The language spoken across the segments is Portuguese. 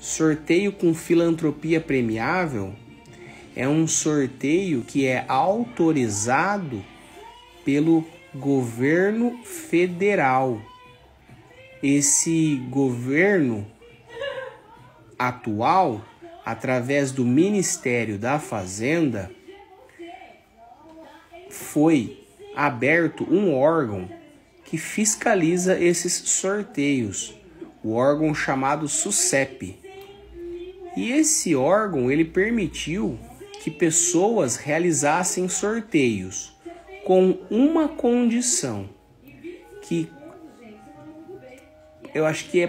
Sorteio com filantropia premiável é um sorteio que é autorizado pelo governo federal. Esse governo atual, através do Ministério da Fazenda, foi aberto um órgão que fiscaliza esses sorteios, o órgão chamado SUSEP. E esse órgão, ele permitiu que pessoas realizassem sorteios com uma condição, que eu acho que é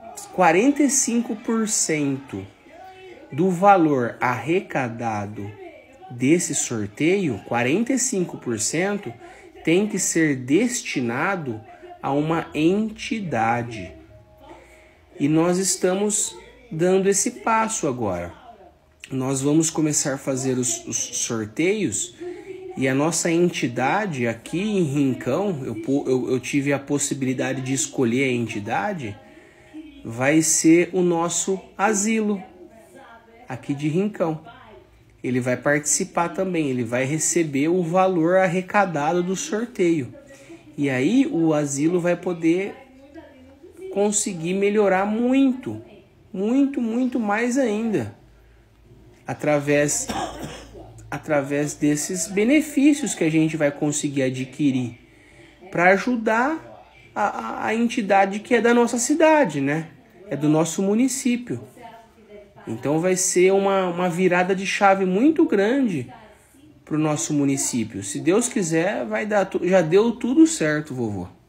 45% do valor arrecadado desse sorteio, 45% tem que ser destinado a uma entidade. E nós estamos dando esse passo agora. Nós vamos começar a fazer os sorteios e a nossa entidade aqui em Rincão, eu tive a possibilidade de escolher a entidade, vai ser o nosso asilo aqui de Rincão. Ele vai participar também, ele vai receber o valor arrecadado do sorteio. E aí o asilo vai poder conseguir melhorar muito mais ainda, através desses benefícios que a gente vai conseguir adquirir para ajudar a entidade que é da nossa cidade, né? É do nosso município. Então vai ser uma virada de chave muito grande para o nosso município. Se Deus quiser, vai dar já deu tudo certo, vovô.